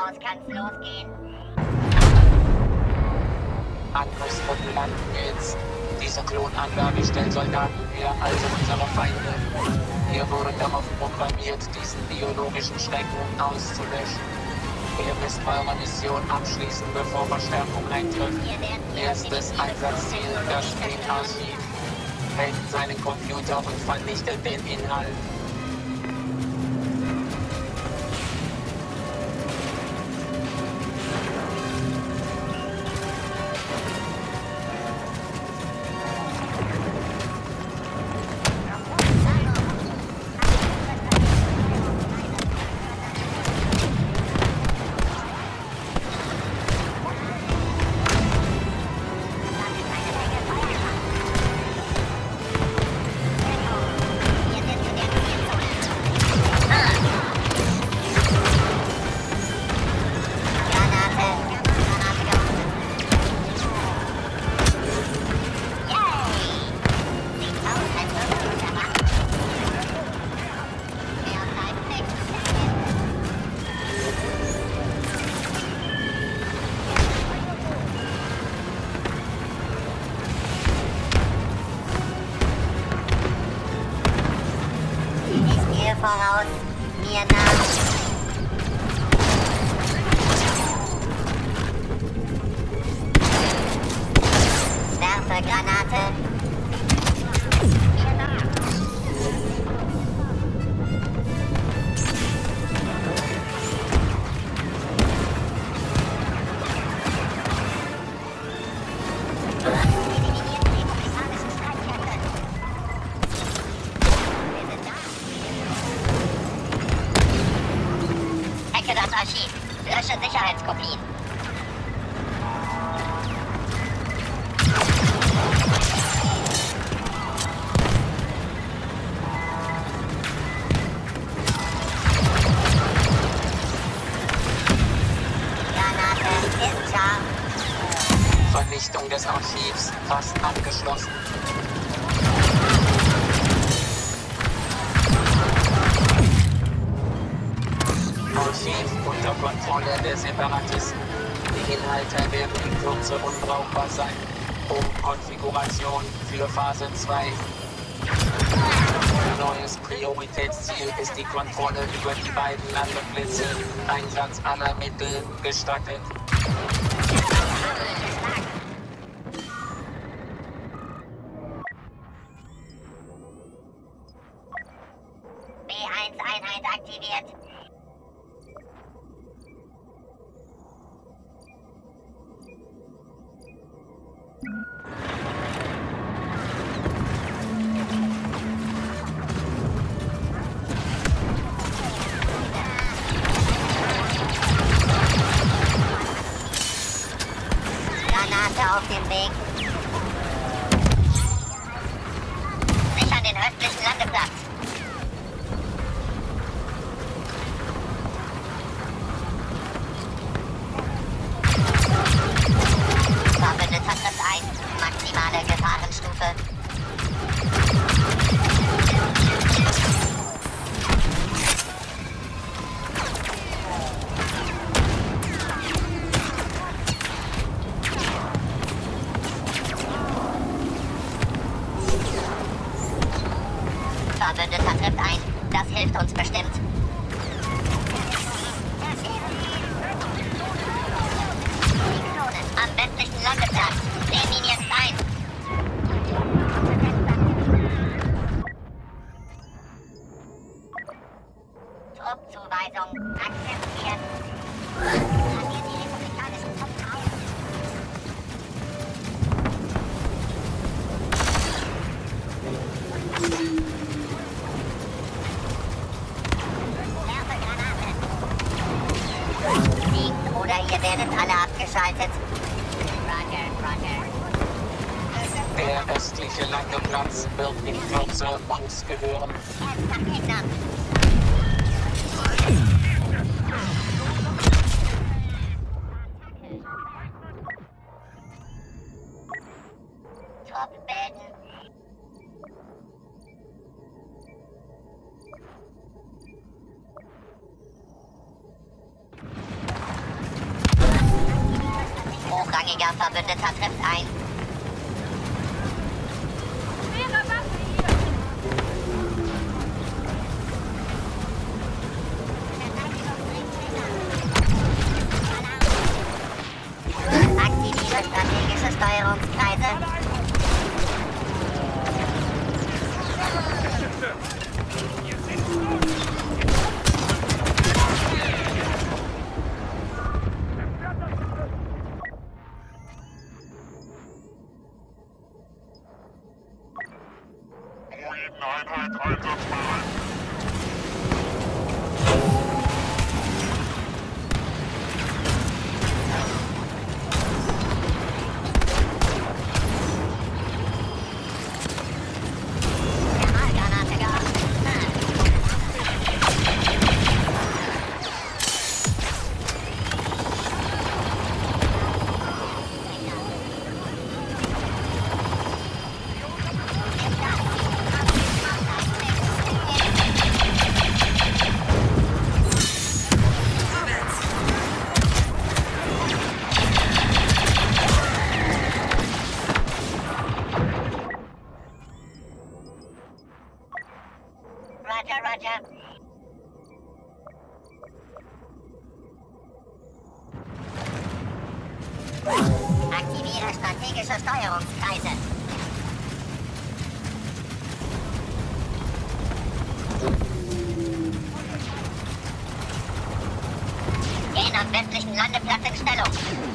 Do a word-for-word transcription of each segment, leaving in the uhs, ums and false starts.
aus kann's losgehen. Angriffsgruppen landen jetzt. Diese Klonanlage stellt Soldaten her, also unsere Feinde. Ihr wurdet darauf programmiert, diesen biologischen Schrecken auszulöschen. Ihr müsst eure Mission abschließen, bevor Verstärkung eintrifft. Erstes Einsatzziel, das Spielarchiv. Hackt seinen Computer und vernichtet den Inhalt. Voraus, mir nach. Werfe Granate. Mir nach. Das Archiv. Lösche Sicherheitskopien. Granate ist scharf. Vernichtung des Archivs fast abgeschlossen. Archiv unter Kontrolle der Separatisten. Die Inhalte werden in Kürze unbrauchbar sein. Umkonfiguration für Phase zwei. Neues Prioritätsziel ist die Kontrolle über die beiden Landeplätze. Einsatz aller Mittel gestattet. B eins Einheit aktiviert. Granate auf dem Weg. Sichern den östlichen Landeplatz. Verbündeter trifft ein. Maximale Gefahrenstufe. Verbündeter trifft ein. Das hilft uns bestimmt. Am westlichen Landeplatz. Nehmen ihn jetzt ein. Truppzuweisung akzeptiert. Radiert die republikanischen Truppen auf. Werfe Granate. Liegt oder ihr werdet alle abgeschaltet. Roger, Roger. Der östliche Landeplatz wird in Kürze uns gehören. Erster Gegner. Trupp bilden. Unabhängiger Verbündeter trifft ein. Schwere Waffe hier! Aktiviere strategische Steuerungskreise. Einheit einsatzbereit. Granate geöffnet. Roger, Roger. Aktiviere strategische Steuerungskreise. Gehen am westlichen Landeplatz in Stellung.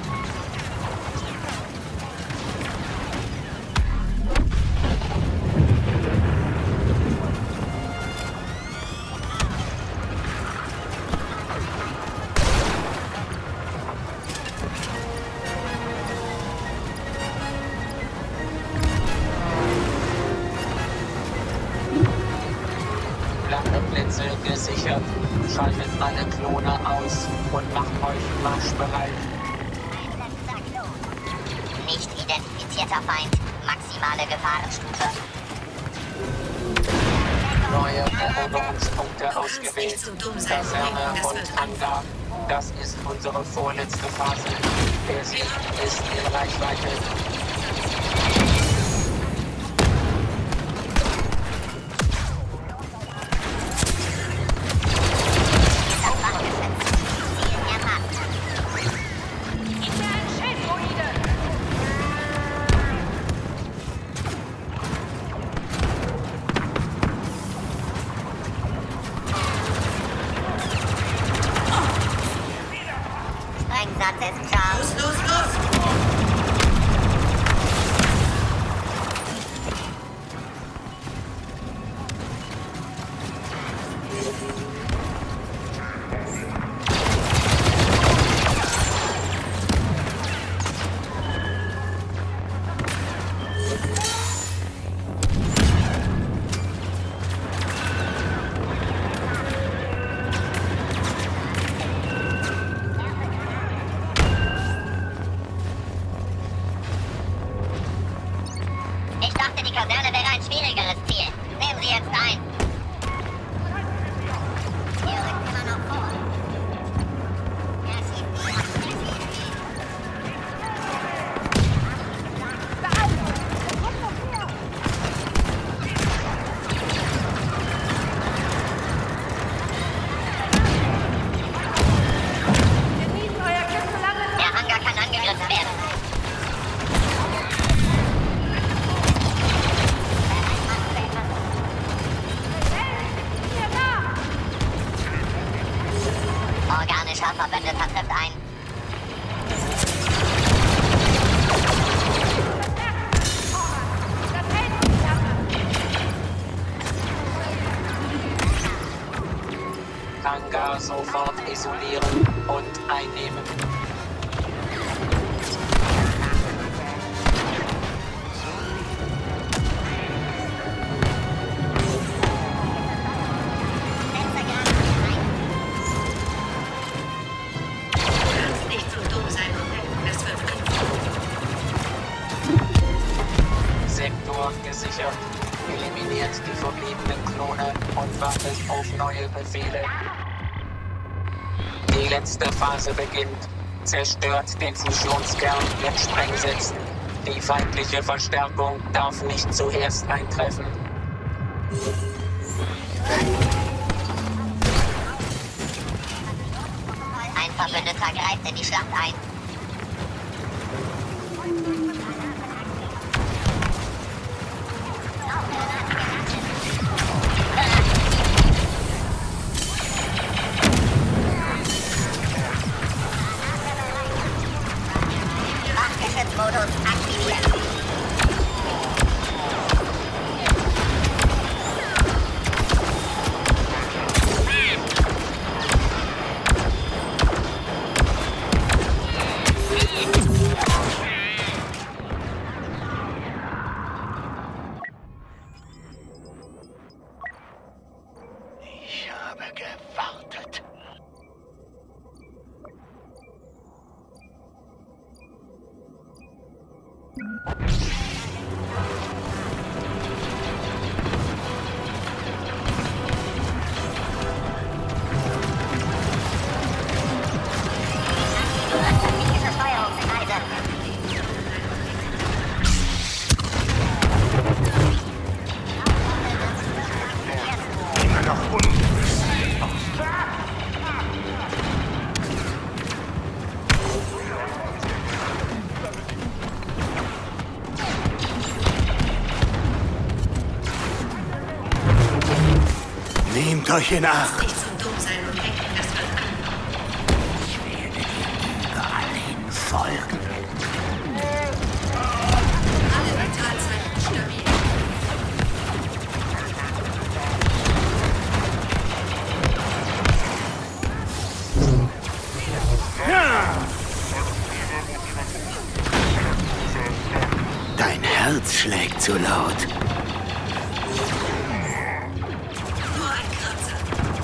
Landeplätze gesichert. Schaltet alle Klone aus und macht euch marschbereit. Ein letzter Klon. Nicht identifizierter Feind. Maximale Gefahrenstufe. Neue Eroberungspunkte ausgewählt. Kaserne und Hangar. Das ist unsere vorletzte Phase. Der Sieg ist in Reichweite. Das Wachgeschütz. Ziel erfasst. Gib mir ein Schildruide! Sprengsatz ist klar. Los, los, los! Ich dachte, die Kaserne wäre ein schwierigeres Ziel. Nehmen Sie jetzt ein. Ihr rückt immer noch vor. Er schießt Sie ab. Er schießt Sie. Genießt euer Glück, solange es Der Hangar kann angegriffen werden. hier da! Organischer Verbündeter trifft ein. Das hält uns lange! Hangar sofort isolieren und einnehmen. Setze Granate ein. Kannst nicht so dumm sein und denken, das wird einfach. Sektor gesichert. Eliminiert die verbliebenen Klone und wartet auf neue Befehle. Die letzte Phase beginnt. Zerstört den Fusionskern mit Sprengsätzen. Die feindliche Verstärkung darf nicht zuerst eintreffen. Ein Verbündeter greift in die Schlacht ein. Wachgeschützmodus aktiviert. Ich habe gewartet. Strategische Steuerungsweise. Immer noch unten. Nehmt euch in Acht. Nicht zu dumm sein und denken, das wird an. Ich werde dir überall hin folgen. Alle Vitalzeiten stabil. Dein Herz schlägt zu laut. Nur ein Kratzer.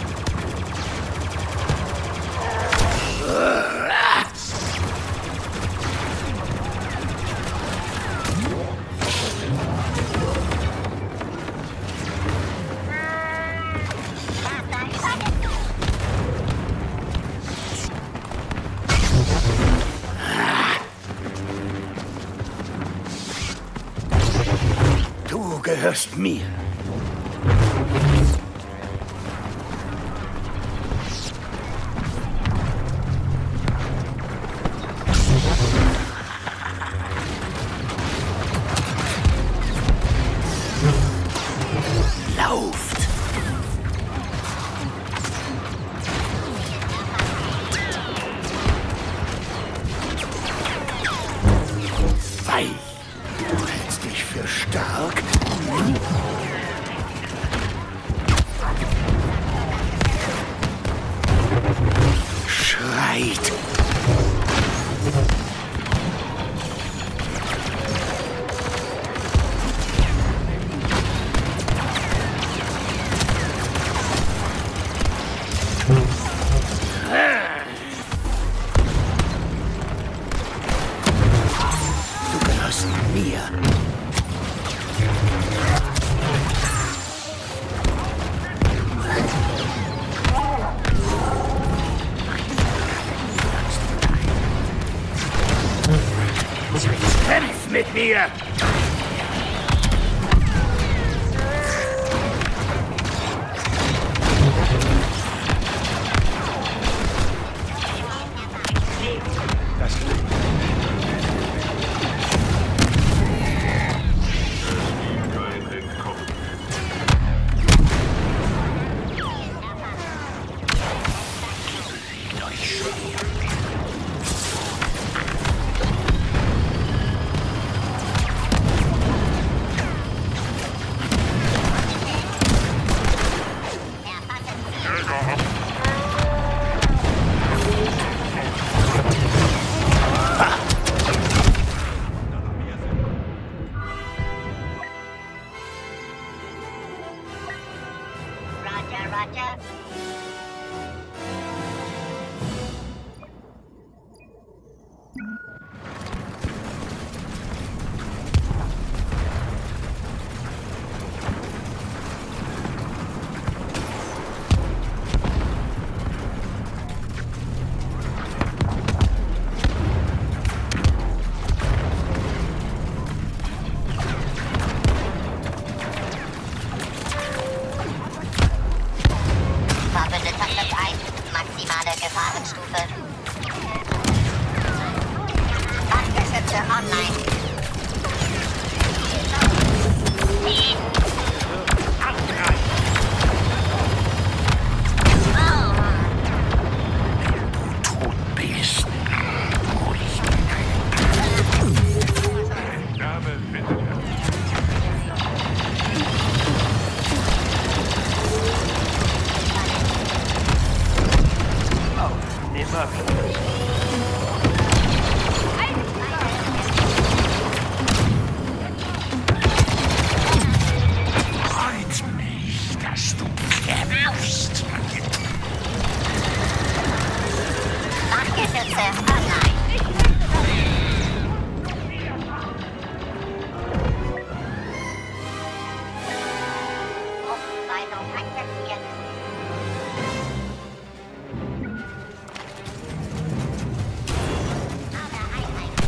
Du gehörst mir. Lauft. Weich. Du hältst dich für stark. Schreit. Du gehörst mir. Kämpf mit mir! Das Roger, Roger. Gefahrenstufe. Landgeschütze online. Name findet er. Nimmer Freut mich, dass du kämpfst. Landgeschütze online. Aufweisung akzeptiert. Alle Einheiten.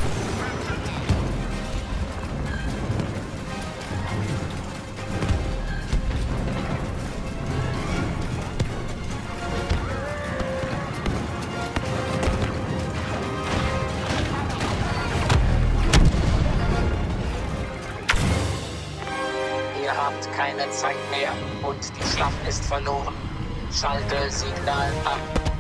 Ihr habt keine Zeit mehr und die Schlacht ist verloren. Schalte Signal ab.